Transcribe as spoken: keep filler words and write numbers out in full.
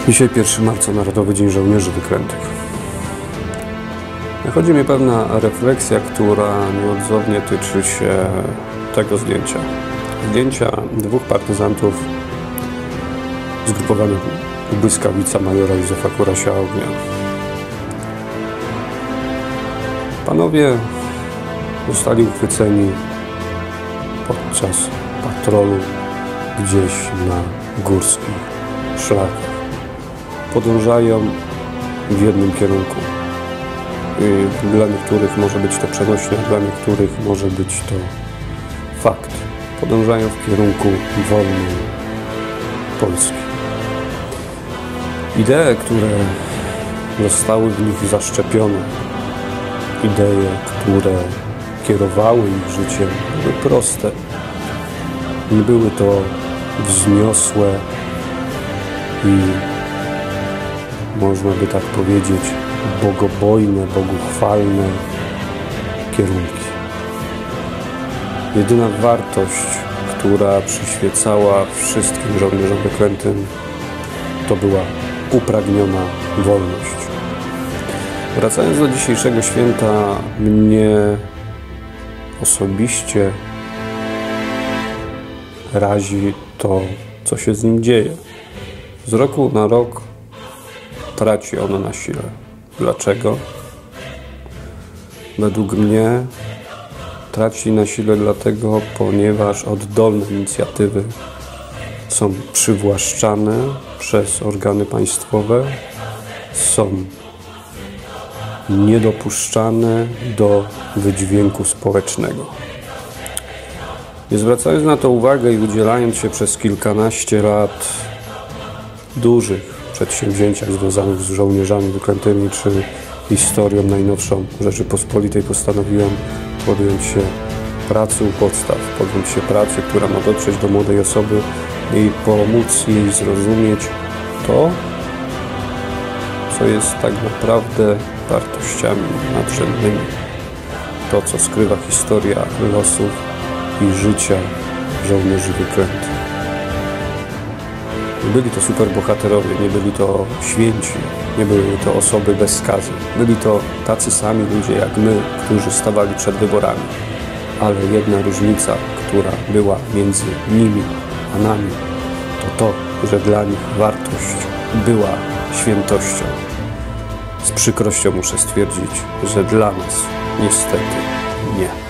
Dzisiaj pierwszego marca, Narodowy Dzień Żołnierzy Wyklętych. Nachodzi mnie pewna refleksja, która nieodzownie tyczy się tego zdjęcia. Zdjęcia dwóch partyzantów zgrupowania Błyskawica majora Józefa Kurasia-Ognia. Panowie zostali uchwyceni podczas patrolu gdzieś na górskich szlakach. Podążają w jednym kierunku. Dla niektórych może być to przenośnia, dla niektórych może być to fakt. Podążają w kierunku wolnej Polski. Idee, które zostały w nich zaszczepione, idee, które kierowały ich życiem, były proste. Nie były to wzniosłe i, można by tak powiedzieć, bogobojne, boguchwalne kierunki. Jedyna wartość, która przyświecała wszystkim żołnierzom wyklętym, to była upragniona wolność. Wracając do dzisiejszego święta, mnie osobiście razi to, co się z nim dzieje. Z roku na rok traci ono na sile. Dlaczego? Według mnie traci na sile dlatego, ponieważ oddolne inicjatywy są przywłaszczane przez organy państwowe, są niedopuszczane do wydźwięku społecznego. Nie zwracając na to uwagę i udzielając się przez kilkanaście lat dużych przedsięwzięciach związanych z żołnierzami wyklętymi czy historią najnowszą Rzeczypospolitej, postanowiłem podjąć się pracy u podstaw, podjąć się pracy, która ma dotrzeć do młodej osoby i pomóc jej zrozumieć to, co jest tak naprawdę wartościami nadrzędnymi. To, co skrywa historia losów i życia żołnierzy wyklętych. Nie byli to superbohaterowie, nie byli to święci, nie były to osoby bez skazy. Byli to tacy sami ludzie jak my, którzy stawali przed wyborami. Ale jedna różnica, która była między nimi a nami, to to, że dla nich wartość była świętością. Z przykrością muszę stwierdzić, że dla nas niestety nie.